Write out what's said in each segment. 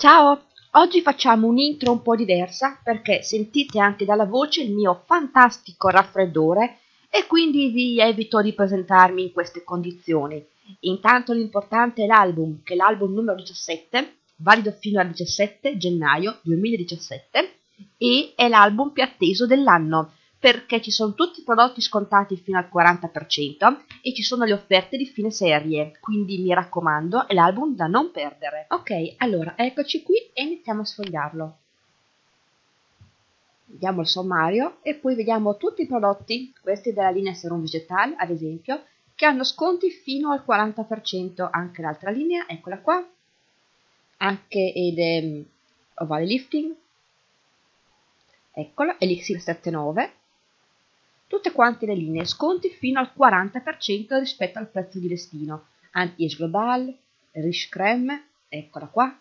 Ciao, oggi facciamo un'intro un po' diversa perché sentite anche dalla voce il mio fantastico raffreddore e quindi vi evito di presentarmi in queste condizioni. Intanto l'importante è l'album, che è l'album numero 17, valido fino al 17 gennaio 2017 e è l'album più atteso dell'anno perché ci sono tutti i prodotti scontati fino al 40% e ci sono le offerte di fine serie, quindi mi raccomando, è l'album da non perdere. Ok, allora eccoci qui e iniziamo a sfogliarlo. Vediamo il sommario e poi vediamo tutti i prodotti, questi della linea Serum Vegetal ad esempio, che hanno sconti fino al 40%, anche l'altra linea, eccola qua, anche Ovale Lifting, eccola, Elixir 79, tutte quante le linee, sconti fino al 40% rispetto al prezzo di listino. Anti-Age Global, Riche Creme, eccola qua,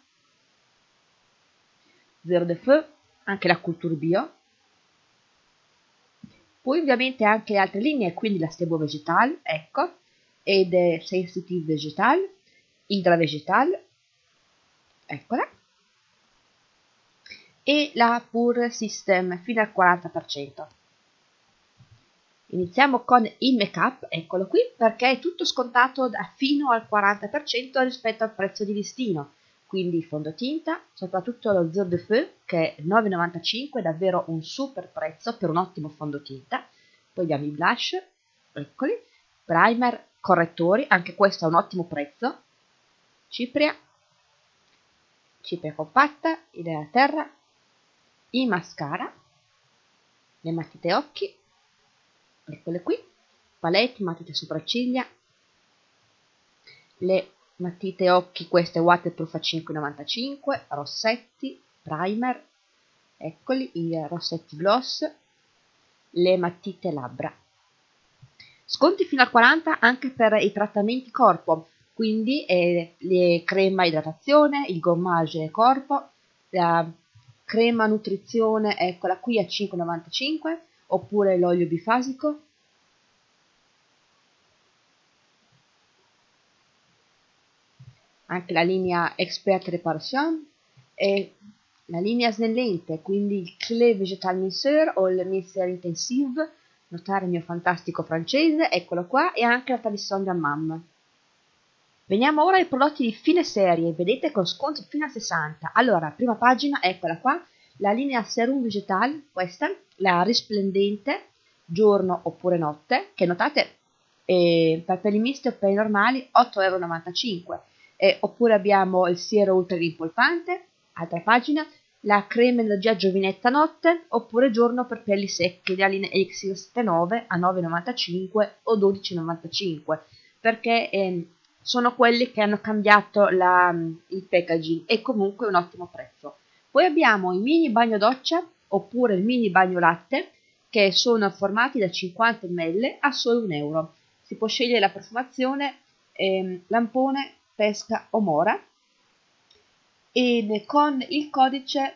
Zero de Feu, anche la Culture Bio. Poi ovviamente anche le altre linee, quindi la Stebo Vegetal, ecco, ed Sensitive Vegetal, Hydra Vegetal, eccola, e la Pure System fino al 40%. Iniziamo con il make-up, eccolo qui, perché è tutto scontato fino al 40% rispetto al prezzo di listino. Quindi fondotinta, soprattutto lo Zero de Feu, che è 9,95, davvero un super prezzo per un ottimo fondotinta. Poi abbiamo i blush, eccoli, primer, correttori, anche questo è un ottimo prezzo. Cipria compatta, idea terra, i mascara, le matite occhi, eccole qui, palette, matite sopracciglia, le matite occhi, queste waterproof a 5,95, rossetti, primer, eccoli i rossetti gloss, le matite labbra. Sconti fino al 40 anche per i trattamenti corpo, quindi le crema idratazione, il gommage corpo, la crema nutrizione, eccola qui a 5,95, oppure l'olio bifasico, anche la linea Expert Reparation e la linea snellente, quindi il Clé Vegetal Mincer o il Mincer Intensive, notare il mio fantastico francese, eccolo qua, e anche la Talisson da Mam. Veniamo ora ai prodotti di fine serie, vedete con sconto fino a 60. Allora, prima pagina, eccola qua, la linea Serum Vegetal, questa, la risplendente, giorno oppure notte, che notate per peli misti o peli normali 8,95 €. Oppure abbiamo il siero ultra rimpolpante, altra pagina, la crema energia giovinetta notte, oppure giorno per pelli secche, la linea Elixir 79 a 9,95 o 12,95, perché sono quelli che hanno cambiato il packaging e comunque un ottimo prezzo. Poi abbiamo i mini bagno doccia oppure il mini bagno latte, che sono formati da 50 ml a solo 1 euro. Si può scegliere la profumazione lampone, pesca o mora, e con il codice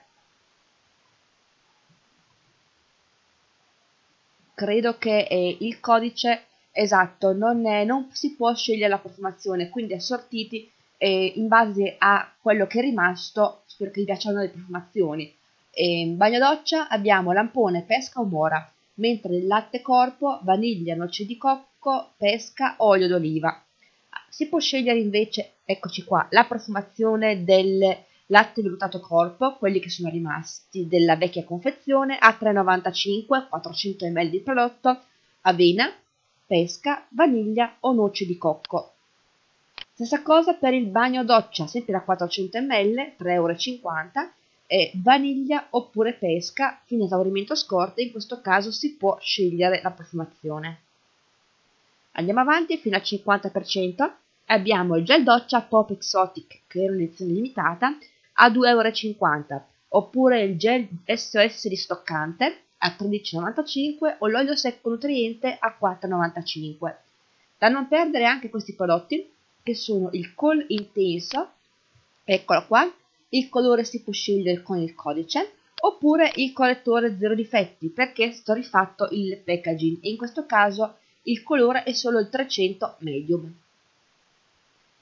credo che il codice esatto non si può scegliere la profumazione, quindi assortiti in base a quello che è rimasto, spero che vi piacciono le profumazioni. In bagno doccia abbiamo lampone, pesca o mora, mentre nel latte corpo vaniglia, noce di cocco, pesca, olio d'oliva. Si può scegliere invece, eccoci qua, la profumazione del latte velutato corpo, quelli che sono rimasti della vecchia confezione, a 3,95, 400 ml di prodotto, avena, pesca, vaniglia o noce di cocco. Stessa cosa per il bagno doccia, sempre da 400 ml, 3,50 € e vaniglia oppure pesca, fino a esaurimento scorte, in questo caso si può scegliere la profumazione. Andiamo avanti fino al 50%, abbiamo il gel doccia Pop Exotic, che era un'edizione limitata, a 2,50 € oppure il gel SOS ristoccante a 13,95 € o l'olio secco nutriente a 4,95 €. Da non perdere anche questi prodotti, che sono il Kohl Intenso, eccolo qua, il colore si può scegliere con il codice, oppure il correttore zero difetti, perché è stato rifatto il packaging e in questo caso il colore è solo il 300 medium.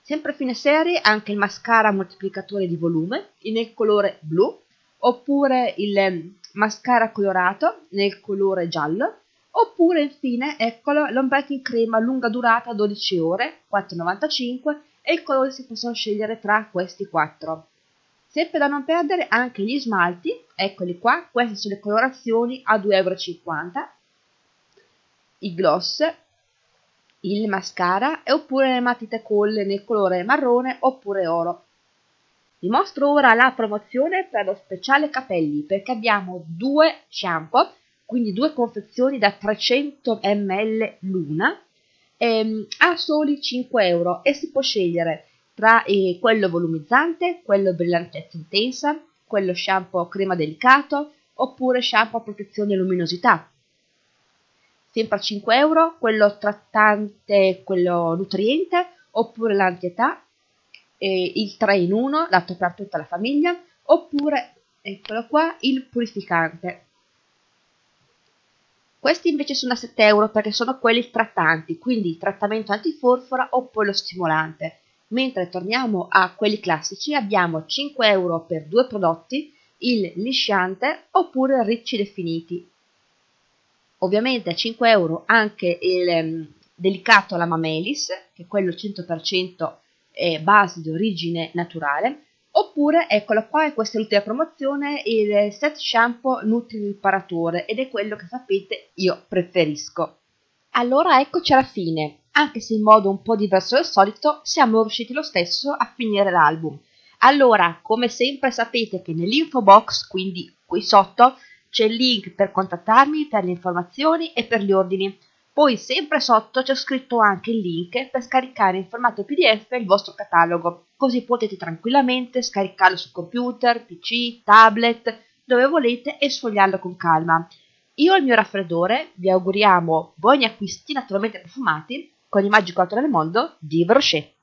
Sempre fine serie anche il mascara moltiplicatore di volume nel colore blu, oppure il mascara colorato nel colore giallo, oppure infine eccolo l'ombretto in crema lunga durata 12 ore, 4,95 e i colori si possono scegliere tra questi 4. Sempre da non perdere anche gli smalti, eccoli qua, queste sono le colorazioni a 2,50 €, i gloss, il mascara e oppure le matite colle nel colore marrone oppure oro. Vi mostro ora la promozione per lo speciale capelli perché abbiamo 2 shampoo, quindi 2 confezioni da 300 ml l'una, a soli 5 € e si può scegliere tra quello volumizzante, quello brillantezza intensa, quello shampoo crema delicato oppure shampoo a protezione e luminosità. Sempre a 5 €, quello trattante, quello nutriente, oppure l'antietà, il 3 in 1, dato per tutta la famiglia, oppure, eccolo qua, il purificante. Questi invece sono a 7 € perché sono quelli trattanti, quindi il trattamento antiforfora oppure lo stimolante. Mentre torniamo a quelli classici, abbiamo 5 € per 2 prodotti, il lisciante oppure ricci definiti. Ovviamente a 5 € anche il delicato Lama Melis, che è quello 100% base di origine naturale, oppure eccolo qua, e questa è l'ultima promozione, il set shampoo Nutri Riparatore, ed è quello che sapete io preferisco. Allora eccoci alla fine, anche se in modo un po' diverso dal solito, siamo riusciti lo stesso a finire l'album. Allora, come sempre sapete che nell'info box, quindi qui sotto, c'è il link per contattarmi per le informazioni e per gli ordini. Poi sempre sotto c'è scritto anche il link per scaricare in formato PDF il vostro catalogo, così potete tranquillamente scaricarlo su computer, PC, tablet, dove volete e sfogliarlo con calma. Io e il mio raffreddore vi auguriamo buoni acquisti naturalmente profumati con il magico altro del mondo di Brochet.